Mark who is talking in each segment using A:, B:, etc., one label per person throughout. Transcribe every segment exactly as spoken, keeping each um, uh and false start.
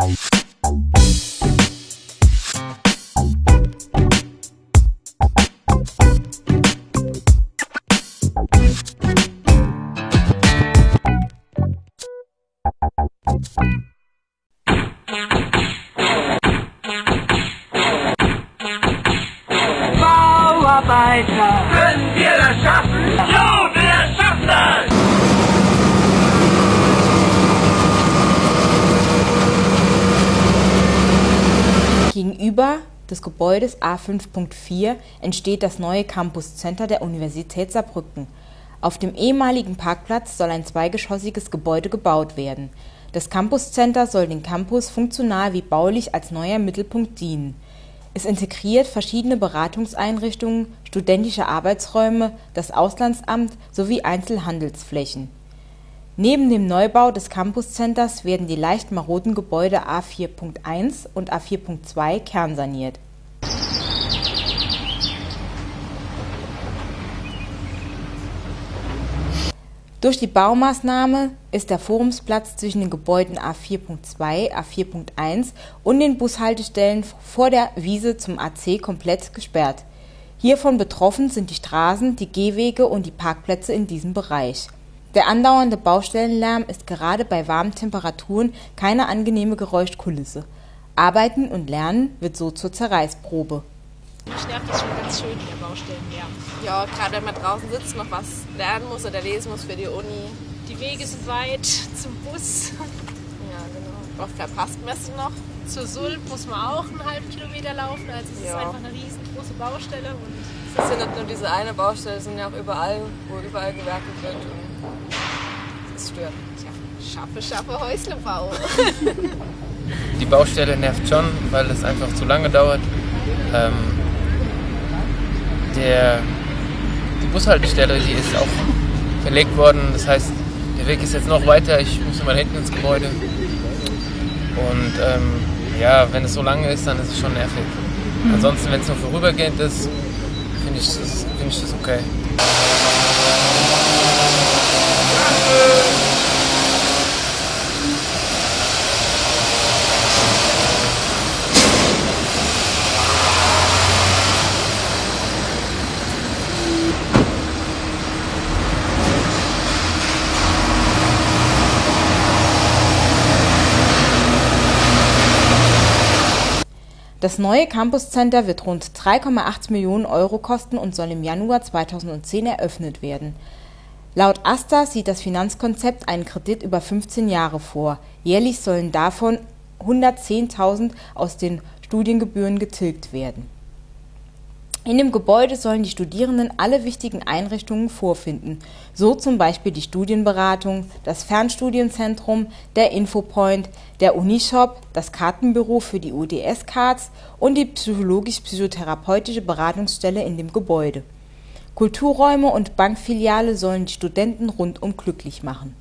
A: Bauarbeiter, können wir das schaffen? Ja, wir schaffen das!
B: Gegenüber des Gebäudes A fünf Punkt vier entsteht das neue Campus Center der Universität Saarbrücken. Auf dem ehemaligen Parkplatz soll ein zweigeschossiges Gebäude gebaut werden. Das Campus Center soll den Campus funktional wie baulich als neuer Mittelpunkt dienen. Es integriert verschiedene Beratungseinrichtungen, studentische Arbeitsräume, das Auslandsamt sowie Einzelhandelsflächen. Neben dem Neubau des Campus Centers werden die leicht maroden Gebäude A vier Punkt eins und A vier Punkt zwei kernsaniert. Durch die Baumaßnahme ist der Forumsplatz zwischen den Gebäuden A vier Punkt zwei, A vier Punkt eins und den Bushaltestellen vor der Wiese zum A C komplett gesperrt. Hiervon betroffen sind die Straßen, die Gehwege und die Parkplätze in diesem Bereich. Der andauernde Baustellenlärm ist gerade bei warmen Temperaturen keine angenehme Geräuschkulisse. Arbeiten und Lernen wird so zur Zerreißprobe.
C: Mich nervt das schon ganz schön, der Baustellenlärm.
D: Ja, gerade wenn man draußen sitzt, noch was lernen muss oder lesen muss für die Uni.
C: Die Wege sind weit zum Bus.
D: Ja, genau. Oft verpasst man es noch.
C: Zur Sulp muss man auch einen halben Kilometer laufen, also es
D: Ja.
C: ist einfach eine riesengroße Baustelle. Und
D: Es ist ja nicht nur diese eine Baustelle, es sind ja auch überall, wo überall gewerkelt wird. Und das stört.
C: tja, schaffe, schaffe, Häusle bauen.
E: Die Baustelle nervt schon, weil es einfach zu lange dauert. Ähm, der, die Bushaltestelle, die ist auch verlegt worden. Das heißt, der Weg ist jetzt noch weiter. Ich muss mal hinten ins Gebäude. Und ähm, ja, wenn es so lange ist, dann ist es schon nervig. Ansonsten, wenn es nur vorübergehend ist, finde ich, das- finde ich das okay.
B: Das neue Campus Center wird rund drei Komma acht Millionen Euro kosten und soll im Januar zweitausendzehn eröffnet werden. Laut AStA sieht das Finanzkonzept einen Kredit über fünfzehn Jahre vor. Jährlich sollen davon hundertzehntausend aus den Studiengebühren getilgt werden. In dem Gebäude sollen die Studierenden alle wichtigen Einrichtungen vorfinden, so zum Beispiel die Studienberatung, das Fernstudienzentrum, der Infopoint, der Unishop, das Kartenbüro für die U D S-Cards und die psychologisch-psychotherapeutische Beratungsstelle in dem Gebäude. Kulturräume und Bankfiliale sollen die Studenten rundum glücklich machen.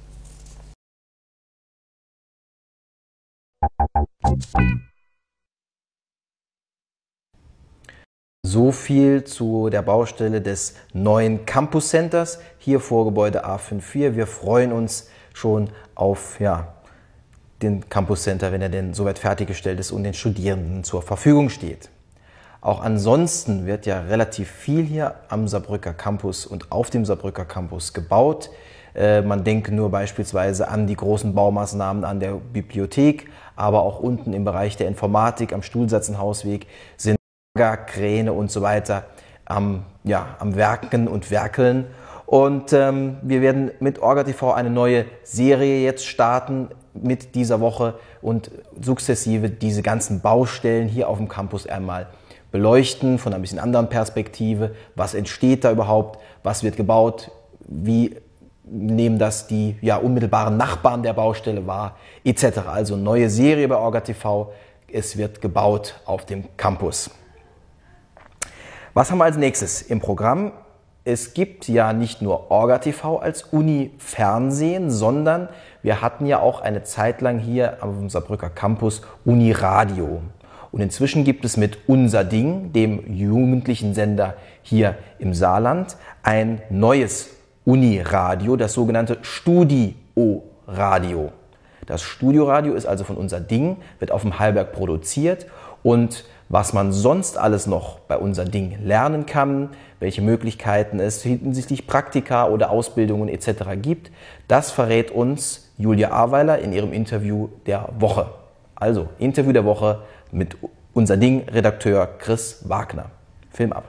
F: So viel zu der Baustelle des neuen Campus Centers hier vor Gebäude A fünf Punkt vier. Wir freuen uns schon auf ja, den Campus Center, wenn er denn soweit fertiggestellt ist und den Studierenden zur Verfügung steht. Auch ansonsten wird ja relativ viel hier am Saarbrücker Campus und auf dem Saarbrücker Campus gebaut. Äh, man denke nur beispielsweise an die großen Baumaßnahmen an der Bibliothek, aber auch unten im Bereich der Informatik am Stuhlsatzenhausweg sind Kräne und so weiter am, ja, am Werken und Werkeln. Und ähm, wir werden mit Orga T V eine neue Serie jetzt starten mit dieser Woche und sukzessive diese ganzen Baustellen hier auf dem Campus einmal beleuchten von einer bisschen anderen Perspektive. Was entsteht da überhaupt? Was wird gebaut? Wie nehmen das die ja, unmittelbaren Nachbarn der Baustelle wahr? Etc. Also neue Serie bei Orga T V. Es wird gebaut auf dem Campus. Was haben wir als nächstes im Programm? Es gibt ja nicht nur Orga T V als Uni-Fernsehen, sondern wir hatten ja auch eine Zeit lang hier am Saarbrücker Campus Uni-Radio. Und inzwischen gibt es mit Unser Ding, dem jugendlichen Sender hier im Saarland, ein neues Uni-Radio, das sogenannte Studio-Radio. Das Studioradio ist also von Unser Ding, wird auf dem Hallberg produziert, und was man sonst alles noch bei Unser Ding lernen kann, welche Möglichkeiten es hinsichtlich Praktika oder Ausbildungen et cetera gibt, das verrät uns Julia Aweiler in ihrem Interview der Woche. Also, Interview der Woche mit Unser Ding-Redakteur Chris Wagner. Film ab.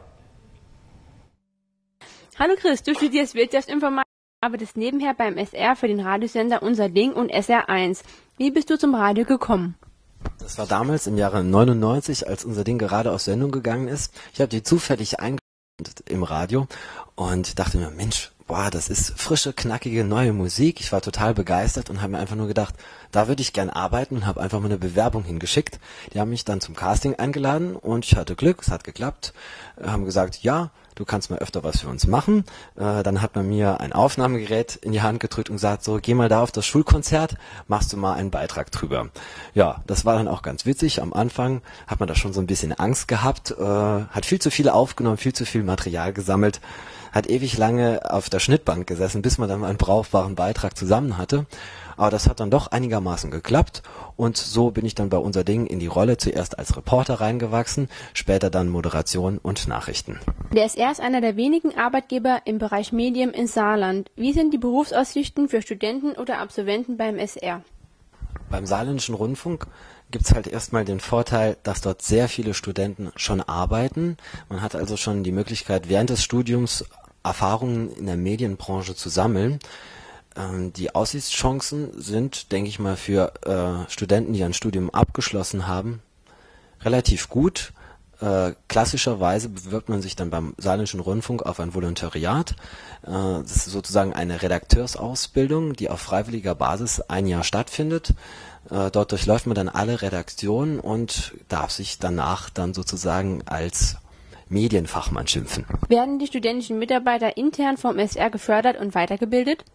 G: Hallo Chris, du studierst Wirtschaftsinformatik, arbeitest nebenher beim S R für den Radiosender Unser Ding und S R eins. Wie bist du zum Radio gekommen?
H: Das war damals im Jahre neunundneunzig, als Unser Ding gerade aus Sendung gegangen ist. Ich habe die zufällig eingeschaltet im Radio und dachte mir, Mensch, boah, das ist frische, knackige, neue Musik. Ich war total begeistert und habe mir einfach nur gedacht, da würde ich gern arbeiten, und habe einfach mal eine Bewerbung hingeschickt. Die haben mich dann zum Casting eingeladen und ich hatte Glück, es hat geklappt. Haben gesagt, ja, du kannst mal öfter was für uns machen. Äh, dann hat man mir ein Aufnahmegerät in die Hand gedrückt und gesagt, so, geh mal da auf das Schulkonzert, machst du mal einen Beitrag drüber. Ja, das war dann auch ganz witzig. Am Anfang hat man da schon so ein bisschen Angst gehabt, äh, hat viel zu viel aufgenommen, viel zu viel Material gesammelt, hat ewig lange auf der Schnittbank gesessen, bis man dann mal einen brauchbaren Beitrag zusammen hatte. Aber das hat dann doch einigermaßen geklappt, und so bin ich dann bei Unser Ding in die Rolle zuerst als Reporter reingewachsen, später dann Moderation und Nachrichten.
G: Der S R ist einer der wenigen Arbeitgeber im Bereich Medien in Saarland. Wie sind die Berufsaussichten für Studenten oder Absolventen beim S R?
H: Beim Saarländischen Rundfunk gibt es halt erstmal den Vorteil, dass dort sehr viele Studenten schon arbeiten. Man hat also schon die Möglichkeit, während des Studiums Erfahrungen in der Medienbranche zu sammeln. Die Aussichtschancen sind, denke ich mal, für äh, Studenten, die ein Studium abgeschlossen haben, relativ gut. Äh, klassischerweise bewirbt man sich dann beim Saarländischen Rundfunk auf ein Volontariat. Äh, das ist sozusagen eine Redakteursausbildung, die auf freiwilliger Basis ein Jahr stattfindet. Äh, dort durchläuft man dann alle Redaktionen und darf sich danach dann sozusagen als Medienfachmann schimpfen.
G: Werden die studentischen Mitarbeiter intern vom S R gefördert und weitergebildet?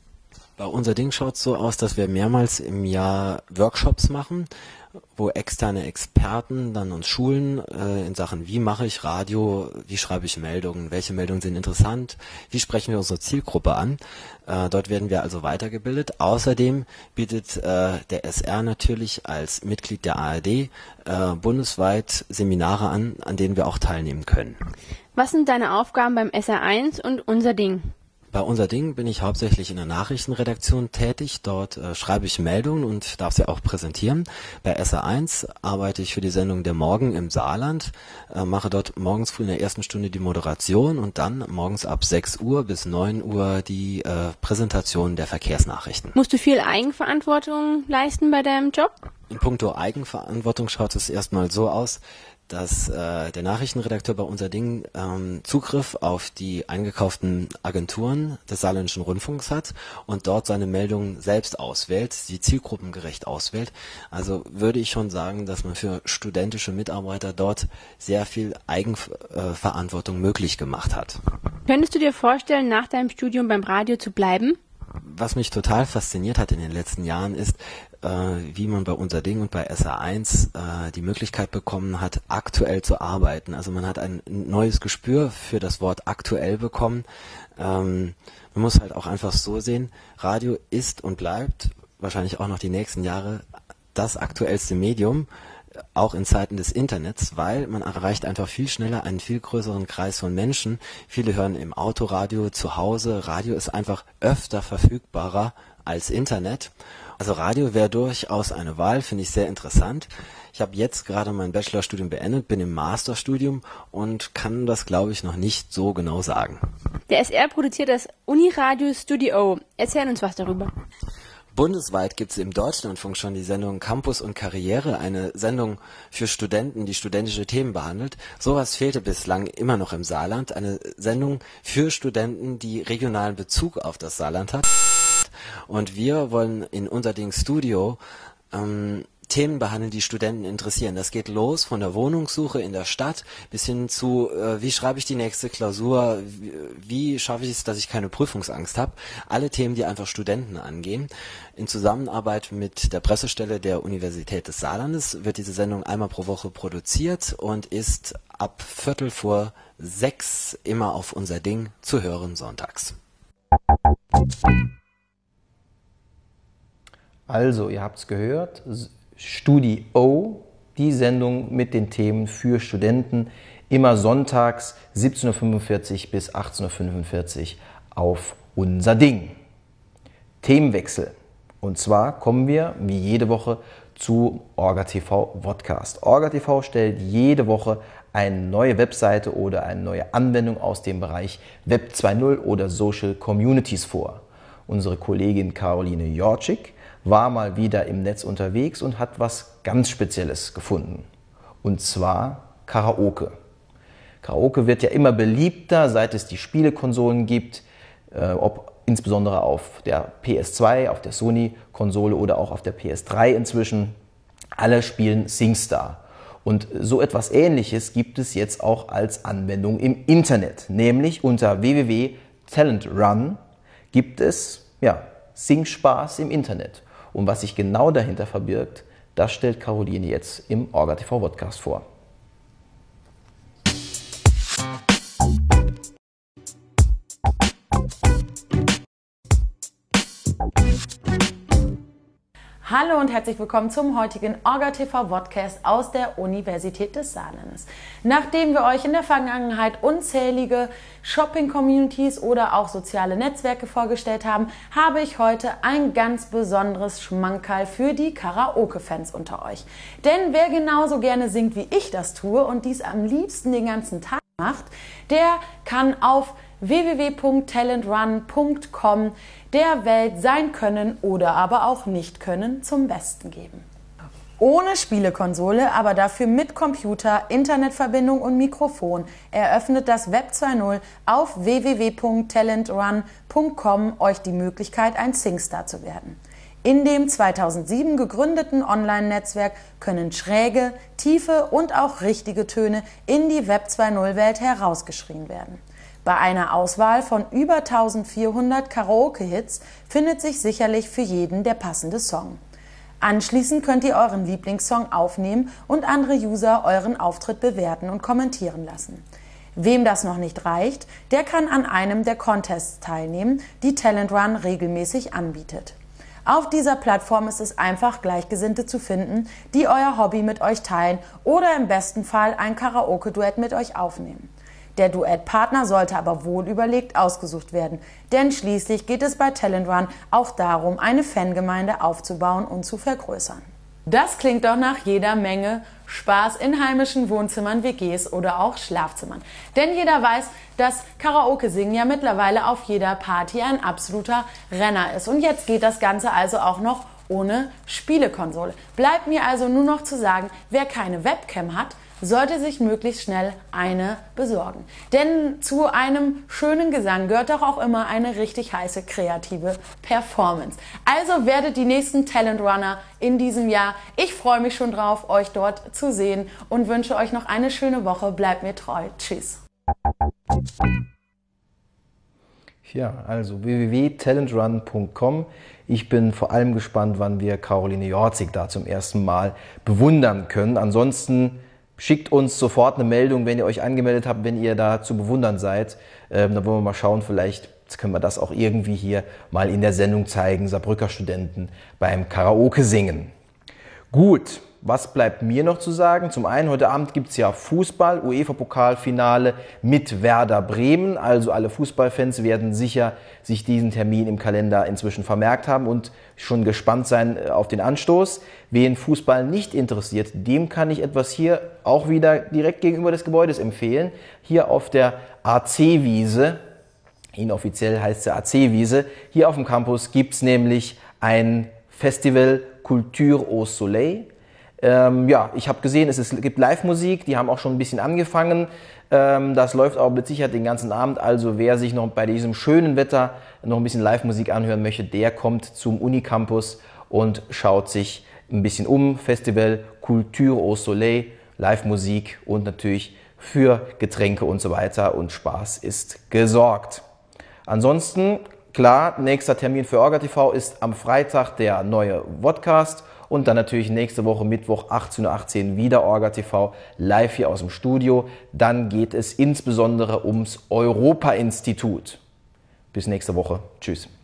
H: Bei Unser Ding schaut es so aus, dass wir mehrmals im Jahr Workshops machen, wo externe Experten dann uns schulen äh, in Sachen, wie mache ich Radio, wie schreibe ich Meldungen, welche Meldungen sind interessant, wie sprechen wir unsere Zielgruppe an. Äh, dort werden wir also weitergebildet. Außerdem bietet äh, der S R natürlich als Mitglied der A R D äh, bundesweit Seminare an, an denen wir auch teilnehmen können.
G: Was sind deine Aufgaben beim S R eins und Unser Ding?
H: Bei Unser Ding bin ich hauptsächlich in der Nachrichtenredaktion tätig. Dort äh, schreibe ich Meldungen und darf sie auch präsentieren. Bei S R eins arbeite ich für die Sendung Der Morgen im Saarland, äh, mache dort morgens früh in der ersten Stunde die Moderation und dann morgens ab sechs Uhr bis neun Uhr die äh, Präsentation der Verkehrsnachrichten.
G: Musst du viel Eigenverantwortung leisten bei deinem Job?
H: In puncto Eigenverantwortung schaut es erstmal so aus, dass äh, der Nachrichtenredakteur bei Unser Ding ähm, Zugriff auf die eingekauften Agenturen des Saarländischen Rundfunks hat und dort seine Meldungen selbst auswählt, die zielgruppengerecht auswählt. Also würde ich schon sagen, dass man für studentische Mitarbeiter dort sehr viel Eigenverantwortung möglich gemacht hat.
G: Könntest du dir vorstellen, nach deinem Studium beim Radio zu bleiben?
H: Was mich total fasziniert hat in den letzten Jahren ist, äh, wie man bei Unser Ding und bei S R eins äh, die Möglichkeit bekommen hat, aktuell zu arbeiten. Also man hat ein neues Gespür für das Wort aktuell bekommen. Ähm, man muss halt auch einfach so sehen, Radio ist und bleibt wahrscheinlich auch noch die nächsten Jahre das aktuellste Medium, auch in Zeiten des Internets, weil man erreicht einfach viel schneller einen viel größeren Kreis von Menschen. Viele hören im Autoradio, zu Hause. Radio ist einfach öfter verfügbarer als Internet. Also Radio wäre durchaus eine Wahl, finde ich sehr interessant. Ich habe jetzt gerade mein Bachelorstudium beendet, bin im Masterstudium und kann das, glaube ich, noch nicht so genau sagen.
G: Der S R produziert das Uniradio Studio. Erzähl uns was darüber.
H: Bundesweit gibt es im Deutschlandfunk schon die Sendung Campus und Karriere, eine Sendung für Studenten, die studentische Themen behandelt. Sowas fehlte bislang immer noch im Saarland, eine Sendung für Studenten, die regionalen Bezug auf das Saarland hat. Und wir wollen in Unser Ding Studio ähm, Themen behandeln, die Studenten interessieren. Das geht los von der Wohnungssuche in der Stadt bis hin zu, äh, wie schreibe ich die nächste Klausur, wie, wie schaffe ich es, dass ich keine Prüfungsangst habe. Alle Themen, die einfach Studenten angehen. In Zusammenarbeit mit der Pressestelle der Universität des Saarlandes wird diese Sendung einmal pro Woche produziert und ist ab Viertel vor sechs immer auf Unser Ding zu hören sonntags.
F: Also, ihr habt es gehört, Studio, die Sendung mit den Themen für Studenten, immer sonntags siebzehn Uhr fünfundvierzig bis achtzehn Uhr fünfundvierzig auf Unser Ding. Themenwechsel. Und zwar kommen wir, wie jede Woche, zu OrgaTV Vodcast. OrgaTV stellt jede Woche eine neue Webseite oder eine neue Anwendung aus dem Bereich Web zwei Punkt null oder Social Communities vor. Unsere Kollegin Caroline Jorcik war mal wieder im Netz unterwegs und hat was ganz Spezielles gefunden. Und zwar Karaoke. Karaoke wird ja immer beliebter, seit es die Spielekonsolen gibt, äh, ob insbesondere auf der P S zwei, auf der Sony-Konsole oder auch auf der P S drei inzwischen. Alle spielen SingStar. Und so etwas Ähnliches gibt es jetzt auch als Anwendung im Internet. Nämlich unter w w w punkt talent run gibt es ja, Singspaß im Internet. Und was sich genau dahinter verbirgt, das stellt Caroline jetzt im OrgaTV Podcast vor.
I: Hallo und herzlich willkommen zum heutigen OrgaTV Vodcast aus der Universität des Saarlandes. Nachdem wir euch in der Vergangenheit unzählige Shopping-Communities oder auch soziale Netzwerke vorgestellt haben, habe ich heute ein ganz besonderes Schmankerl für die Karaoke-Fans unter euch. Denn wer genauso gerne singt, wie ich das tue und dies am liebsten den ganzen Tag macht, der kann auf w w w punkt talent run punkt com der Welt sein Können oder aber auch Nicht-Können zum Besten geben. Ohne Spielekonsole, aber dafür mit Computer, Internetverbindung und Mikrofon eröffnet das Web zwei Punkt null auf w w w punkt talent run punkt com euch die Möglichkeit, ein Singstar zu werden. In dem zweitausendsieben gegründeten Online-Netzwerk können schräge, tiefe und auch richtige Töne in die Web zwei Punkt null-Welt herausgeschrien werden. Bei einer Auswahl von über eintausendvierhundert Karaoke-Hits findet sich sicherlich für jeden der passende Song. Anschließend könnt ihr euren Lieblingssong aufnehmen und andere User euren Auftritt bewerten und kommentieren lassen. Wem das noch nicht reicht, der kann an einem der Contests teilnehmen, die Talent Run regelmäßig anbietet. Auf dieser Plattform ist es einfach, Gleichgesinnte zu finden, die euer Hobby mit euch teilen oder im besten Fall ein Karaoke-Duett mit euch aufnehmen. Der Duettpartner sollte aber wohl überlegt ausgesucht werden, denn schließlich geht es bei Talent Run auch darum, eine Fangemeinde aufzubauen und zu vergrößern. Das klingt doch nach jeder Menge Spaß in heimischen Wohnzimmern, W Gs oder auch Schlafzimmern. Denn jeder weiß, dass Karaoke-Singen ja mittlerweile auf jeder Party ein absoluter Renner ist. Und jetzt geht das Ganze also auch noch ohne Spielekonsole. Bleibt mir also nur noch zu sagen, wer keine Webcam hat, sollte sich möglichst schnell eine besorgen. Denn zu einem schönen Gesang gehört doch auch immer eine richtig heiße kreative Performance. Also werdet die nächsten Talent Runner in diesem Jahr. Ich freue mich schon drauf, euch dort zu sehen und wünsche euch noch eine schöne Woche. Bleibt mir treu. Tschüss.
F: Ja, also w w w punkt talent run punkt com. Ich bin vor allem gespannt, wann wir Caroline Jorcik da zum ersten Mal bewundern können. Ansonsten schickt uns sofort eine Meldung, wenn ihr euch angemeldet habt, wenn ihr da zu bewundern seid. Ähm, dann wollen wir mal schauen, vielleicht können wir das auch irgendwie hier mal in der Sendung zeigen, Saarbrücker Studenten beim Karaoke singen. Gut, was bleibt mir noch zu sagen? Zum einen, heute Abend gibt es ja Fußball, UEFA-Pokalfinale mit Werder Bremen. Also alle Fußballfans werden sicher sich diesen Termin im Kalender inzwischen vermerkt haben und schon gespannt sein auf den Anstoß. Wen Fußball nicht interessiert, dem kann ich etwas hier auch wieder direkt gegenüber des Gebäudes empfehlen. Hier auf der A C-Wiese, inoffiziell heißt es A C-Wiese, hier auf dem Campus gibt es nämlich ein Festival Culture au Soleil. Ähm, ja, ich habe gesehen, es ist, gibt Live-Musik, die haben auch schon ein bisschen angefangen. Ähm, das läuft aber mit Sicherheit den ganzen Abend. Also wer sich noch bei diesem schönen Wetter noch ein bisschen Live-Musik anhören möchte, der kommt zum Unicampus und schaut sich ein bisschen um. Festival Culture au Soleil, Live-Musik und natürlich für Getränke und so weiter und Spaß ist gesorgt. Ansonsten, klar, nächster Termin für OrgaTV ist am Freitag der neue Vodcast. Und dann natürlich nächste Woche Mittwoch achtzehn Uhr achtzehn wieder OrgaTV live hier aus dem Studio. Dann geht es insbesondere ums Europa-Institut. Bis nächste Woche. Tschüss.